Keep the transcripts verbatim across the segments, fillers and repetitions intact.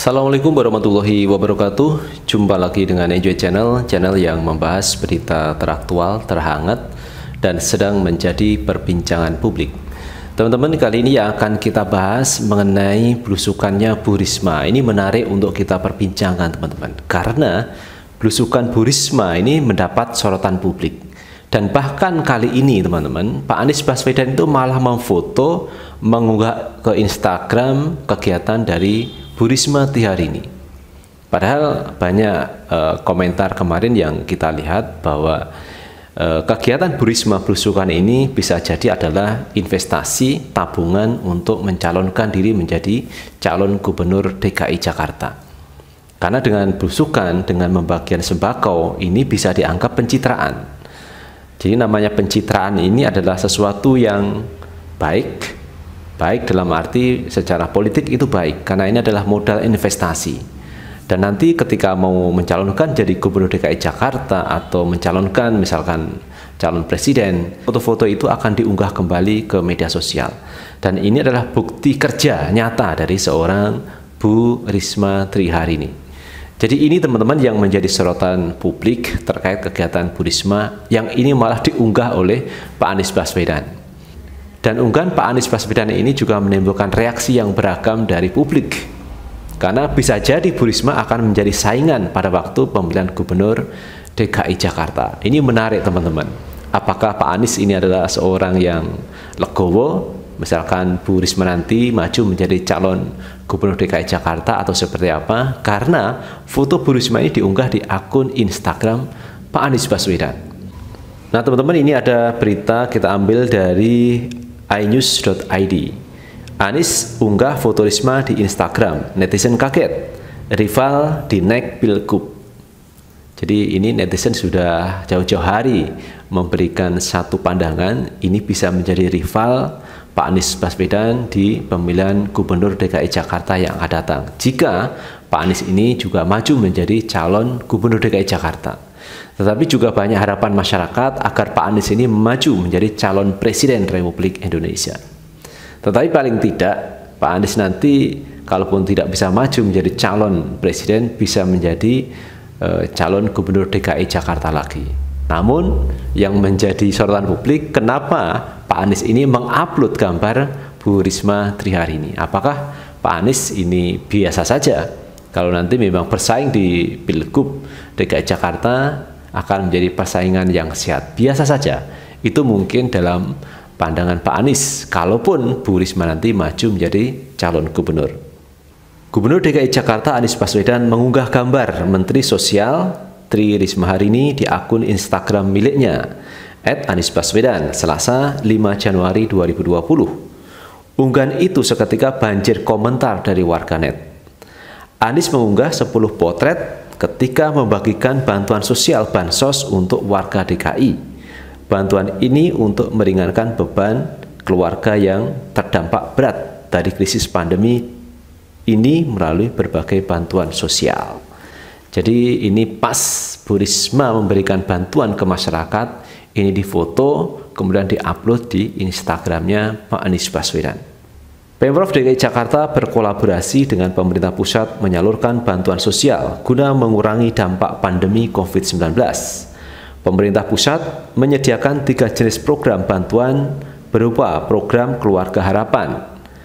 Assalamualaikum warahmatullahi wabarakatuh. Jumpa lagi dengan Enjoy Channel, channel yang membahas berita teraktual, terhangat, dan sedang menjadi perbincangan publik. Teman-teman, kali ini yang akan kita bahas mengenai belusukannya Bu Risma. Ini menarik untuk kita perbincangkan, teman-teman, karena belusukan Bu Risma ini mendapat sorotan publik. Dan bahkan kali ini, teman-teman, Pak Anies Baswedan itu malah memfoto, mengunggah ke Instagram kegiatan dari Bu Risma Triharini. Padahal banyak uh, komentar kemarin yang kita lihat bahwa uh, kegiatan Bu Risma belusukan ini bisa jadi adalah investasi tabungan untuk mencalonkan diri menjadi calon gubernur D K I Jakarta. Karena dengan belusukan, dengan membagikan sembako, ini bisa dianggap pencitraan. Jadi namanya pencitraan ini adalah sesuatu yang baik. Baik dalam arti secara politik itu baik, karena ini adalah modal investasi. Dan nanti ketika mau mencalonkan jadi gubernur D K I Jakarta atau mencalonkan misalkan calon presiden, foto-foto itu akan diunggah kembali ke media sosial. Dan ini adalah bukti kerja nyata dari seorang Bu Risma Triharini. Jadi ini teman-teman yang menjadi sorotan publik terkait kegiatan Bu Risma yang ini malah diunggah oleh Pak Anies Baswedan. Dan unggahan Pak Anies Baswedan ini juga menimbulkan reaksi yang beragam dari publik. Karena bisa jadi Bu Risma akan menjadi saingan pada waktu pemilihan gubernur D K I Jakarta. Ini menarik, teman-teman. Apakah Pak Anies ini adalah seorang yang legowo, misalkan Bu Risma nanti maju menjadi calon gubernur D K I Jakarta atau seperti apa? Karena foto Bu Risma ini diunggah di akun Instagram Pak Anies Baswedan. Nah, teman-teman, ini ada berita kita ambil dari i news dot i d. Anies unggah foto Risma di Instagram, netizen kaget, rival di naik pilgub. Jadi ini netizen sudah jauh-jauh hari memberikan satu pandangan, ini bisa menjadi rival Pak Anies Baswedan di pemilihan gubernur D K I Jakarta yang akan datang. Jika Pak Anies ini juga maju menjadi calon gubernur D K I Jakarta. Tetapi juga banyak harapan masyarakat agar Pak Anies ini maju menjadi calon presiden Republik Indonesia. Tetapi paling tidak Pak Anies nanti kalaupun tidak bisa maju menjadi calon presiden, bisa menjadi uh, calon gubernur D K I Jakarta lagi. Namun yang menjadi sorotan publik, kenapa Pak Anies ini mengupload gambar Bu Risma Triharini? Apakah Pak Anies ini biasa saja? Kalau nanti memang bersaing di pilgub D K I Jakarta akan menjadi persaingan yang sehat, biasa saja. Itu mungkin dalam pandangan Pak Anies, kalaupun Bu Risma nanti maju menjadi calon gubernur. Gubernur D K I Jakarta Anies Baswedan mengunggah gambar Menteri Sosial Tri Risma hari ini di akun Instagram miliknya et anies baswedan, Selasa lima Januari dua ribu dua puluh. Unggahan itu seketika banjir komentar dari warganet. Anies mengunggah sepuluh potret ketika membagikan bantuan sosial bansos untuk warga D K I. Bantuan ini untuk meringankan beban keluarga yang terdampak berat dari krisis pandemi ini melalui berbagai bantuan sosial. Jadi ini pas Bu Risma memberikan bantuan ke masyarakat, ini difoto kemudian diupload di Instagramnya Pak Anies Baswedan. Pemprov D K I Jakarta berkolaborasi dengan pemerintah pusat menyalurkan bantuan sosial guna mengurangi dampak pandemi COVID sembilan belas. Pemerintah pusat menyediakan tiga jenis program bantuan berupa program Keluarga Harapan,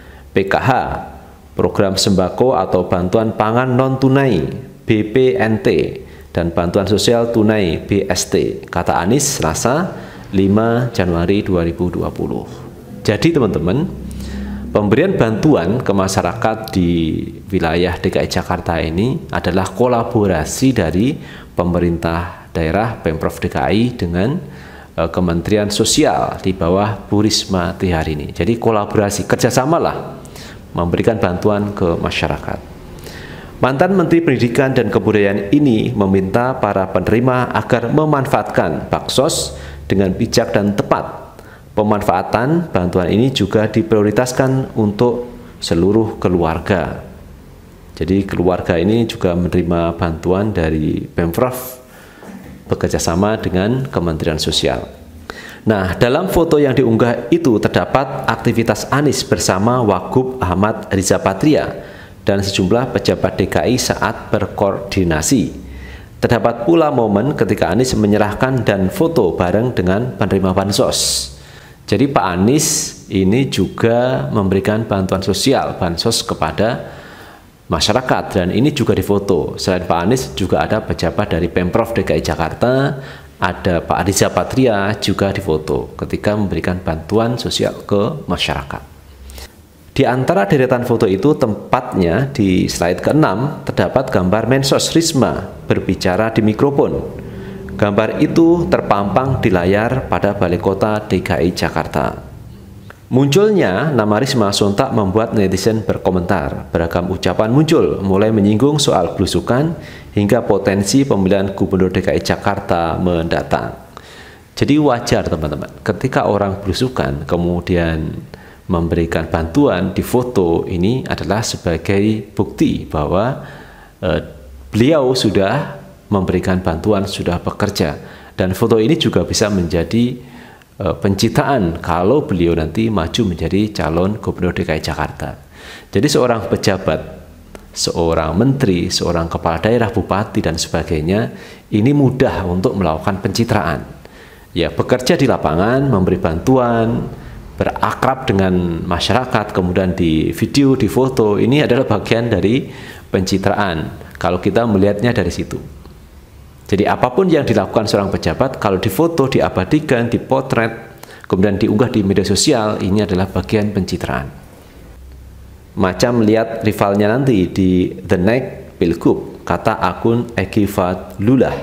P K H, program sembako atau bantuan pangan non-tunai, B P N T, dan bantuan sosial tunai, B S T, kata Anies Selasa lima Januari dua ribu dua puluh. Jadi teman-teman, pemberian bantuan ke masyarakat di wilayah D K I Jakarta ini adalah kolaborasi dari pemerintah daerah Pemprov D K I dengan uh, Kementerian Sosial di bawah Bu Risma Triharini. Jadi kolaborasi, kerjasamalah memberikan bantuan ke masyarakat. Mantan Menteri Pendidikan dan Kebudayaan ini meminta para penerima agar memanfaatkan baksos dengan bijak dan tepat. Pemanfaatan bantuan ini juga diprioritaskan untuk seluruh keluarga. Jadi keluarga ini juga menerima bantuan dari Pemprov bekerjasama dengan Kementerian Sosial. Nah, dalam foto yang diunggah itu terdapat aktivitas Anies bersama Wagub Ahmad Riza Patria dan sejumlah pejabat D K I saat berkoordinasi. Terdapat pula momen ketika Anies menyerahkan dan foto bareng dengan penerima bansos. Jadi Pak Anies ini juga memberikan bantuan sosial, bansos kepada masyarakat, dan ini juga difoto. Selain Pak Anies juga ada pejabat dari Pemprov D K I Jakarta, ada Pak Riza Patria juga difoto ketika memberikan bantuan sosial ke masyarakat. Di antara deretan foto itu, tempatnya di slide keenam terdapat gambar Mensos Risma berbicara di mikrofon. Gambar itu terpampang di layar pada Balai Kota D K I Jakarta. Munculnya nama Risma sontak membuat netizen berkomentar. Beragam ucapan muncul, mulai menyinggung soal belusukan hingga potensi pemilihan Gubernur D K I Jakarta mendatang. Jadi wajar teman-teman, ketika orang belusukan kemudian memberikan bantuan, di foto, ini adalah sebagai bukti bahwa eh, beliau sudah memberikan bantuan, sudah bekerja. Dan foto ini juga bisa menjadi eh, pencitraan kalau beliau nanti maju menjadi calon Gubernur D K I Jakarta. Jadi seorang pejabat, seorang menteri, seorang kepala daerah, bupati, dan sebagainya, ini mudah untuk melakukan pencitraan. Ya, bekerja di lapangan, memberi bantuan, berakrab dengan masyarakat, kemudian di video, di foto, ini adalah bagian dari pencitraan kalau kita melihatnya dari situ. Jadi apapun yang dilakukan seorang pejabat, kalau difoto, diabadikan, dipotret, kemudian diunggah di media sosial, ini adalah bagian pencitraan. Macam lihat rivalnya nanti di The Next Pilgub, kata akun Egi Fadlulah.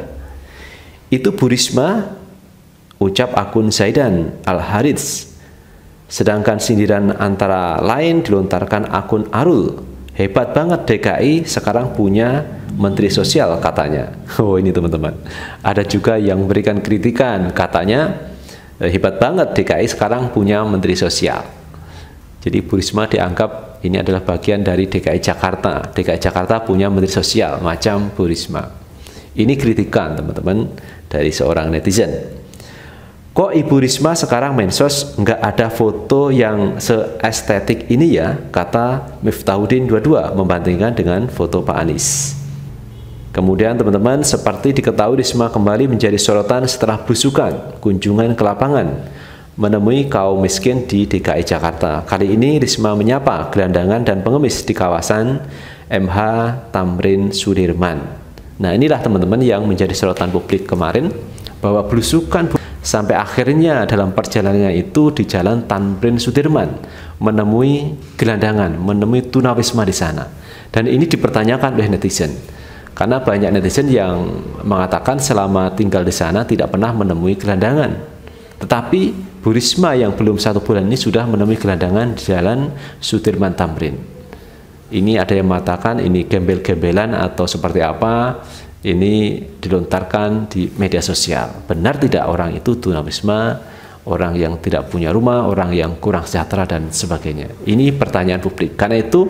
Itu Bu Risma, ucap akun Zaidan Al-Harits. Sedangkan sindiran antara lain dilontarkan akun Arul. Hebat banget D K I sekarang punya Menteri Sosial katanya. Oh ini teman-teman. Ada juga yang memberikan kritikan, katanya hebat banget D K I sekarang punya Menteri Sosial. Jadi Bu Risma dianggap ini adalah bagian dari D K I Jakarta. D K I Jakarta punya Menteri Sosial macam Bu Risma. Ini kritikan teman-teman dari seorang netizen. Kok Ibu Risma sekarang mensos nggak ada foto yang seestetik ini ya, kata Miftahudin dua puluh dua membandingkan dengan foto Pak Anies. Kemudian teman-teman, seperti diketahui Risma kembali menjadi sorotan setelah belusukan kunjungan ke lapangan menemui kaum miskin di D K I Jakarta. Kali ini Risma menyapa gelandangan dan pengemis di kawasan M H Tamrin Sudirman. Nah inilah teman-teman yang menjadi sorotan publik kemarin, bahwa belusukan sampai akhirnya dalam perjalanannya itu di Jalan Tamrin Sudirman menemui gelandangan, menemui tunawisma di sana. Dan ini dipertanyakan oleh netizen, karena banyak netizen yang mengatakan selama tinggal di sana tidak pernah menemui gelandangan. Tetapi Bu Risma yang belum satu bulan ini sudah menemui gelandangan di Jalan Sudirman Tamrin. Ini ada yang mengatakan ini gembel-gembelan atau seperti apa. Ini dilontarkan di media sosial. Benar tidak orang itu tunawisma, orang yang tidak punya rumah, orang yang kurang sejahtera dan sebagainya? Ini pertanyaan publik. Karena itu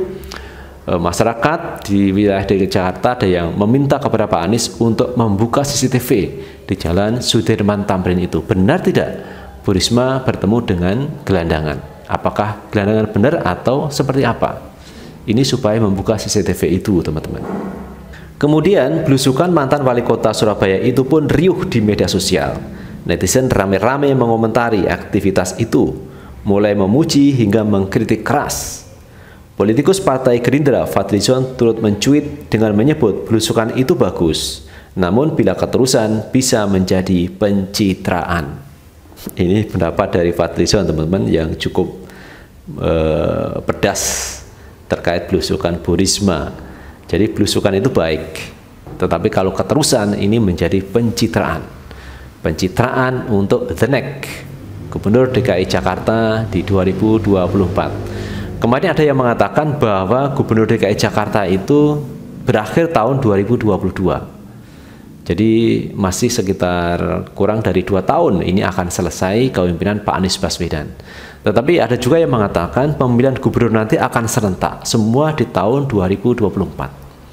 masyarakat di wilayah D K I Jakarta ada yang meminta kepada Pak Anies untuk membuka C C T V di Jalan Sudirman Tamrin itu. Benar tidak Bu Risma bertemu dengan gelandangan? Apakah gelandangan benar atau seperti apa? Ini supaya membuka C C T V itu teman-teman. Kemudian belusukan mantan wali kota Surabaya itu pun riuh di media sosial. Netizen rame-rame mengomentari aktivitas itu, mulai memuji hingga mengkritik keras. Politikus Partai Gerindra Fadlizon turut mencuit dengan menyebut belusukan itu bagus, namun bila keterusan bisa menjadi pencitraan. Ini pendapat dari Fadlizon teman-teman yang cukup eh, pedas terkait belusukan Bu Risma. Jadi belusukan itu baik, tetapi kalau keterusan ini menjadi pencitraan. Pencitraan untuk The Next Gubernur D K I Jakarta di dua ribu dua puluh empat. Kemarin ada yang mengatakan bahwa Gubernur D K I Jakarta itu berakhir tahun dua ribu dua puluh dua. Jadi masih sekitar kurang dari dua tahun ini akan selesai kepemimpinan Pak Anies Baswedan. Tetapi ada juga yang mengatakan pemilihan gubernur nanti akan serentak semua di tahun dua ribu dua puluh empat.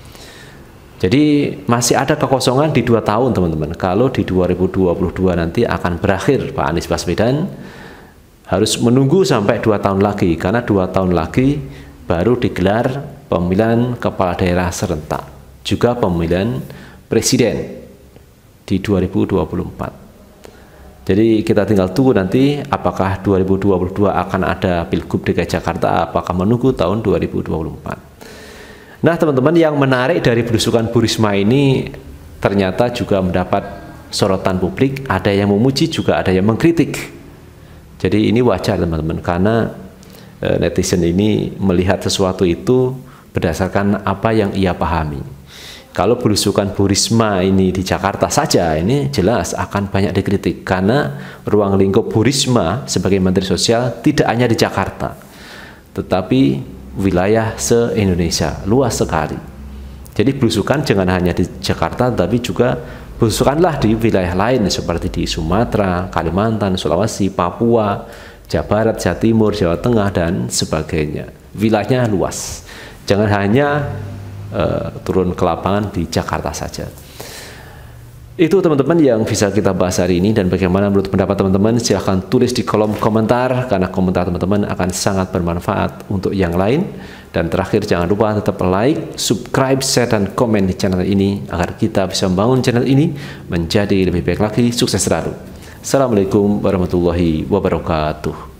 Jadi masih ada kekosongan di dua tahun teman-teman. Kalau di dua ribu dua puluh dua nanti akan berakhir Pak Anies Baswedan, harus menunggu sampai dua tahun lagi, karena dua tahun lagi baru digelar pemilihan kepala daerah serentak, juga pemilihan presiden di dua ribu dua puluh empat. Jadi kita tinggal tunggu nanti apakah dua ribu dua puluh dua akan ada Pilgub D K I Jakarta, apakah menunggu tahun dua ribu dua puluh empat. Nah teman-teman, yang menarik dari belusukan Bu Risma ini ternyata juga mendapat sorotan publik, ada yang memuji juga ada yang mengkritik. Jadi ini wajar teman-teman, karena e, netizen ini melihat sesuatu itu berdasarkan apa yang ia pahami. Kalau belusukan Bu Risma ini di Jakarta saja, ini jelas akan banyak dikritik, karena ruang lingkup Bu Risma sebagai Menteri Sosial tidak hanya di Jakarta, tetapi wilayah se-Indonesia, luas sekali. Jadi belusukan jangan hanya di Jakarta, tapi juga belusukanlah di wilayah lain seperti di Sumatera, Kalimantan, Sulawesi, Papua, Jawa Barat, Jawa Timur, Jawa Tengah, dan sebagainya. Wilayahnya luas, jangan hanya Uh, turun ke lapangan di Jakarta saja. Itu teman-teman yang bisa kita bahas hari ini, dan bagaimana menurut pendapat teman-teman silahkan tulis di kolom komentar, karena komentar teman-teman akan sangat bermanfaat untuk yang lain. Dan terakhir, jangan lupa tetap like, subscribe, share, dan komen di channel ini agar kita bisa membangun channel ini menjadi lebih baik lagi. Sukses selalu. Assalamualaikum warahmatullahi wabarakatuh.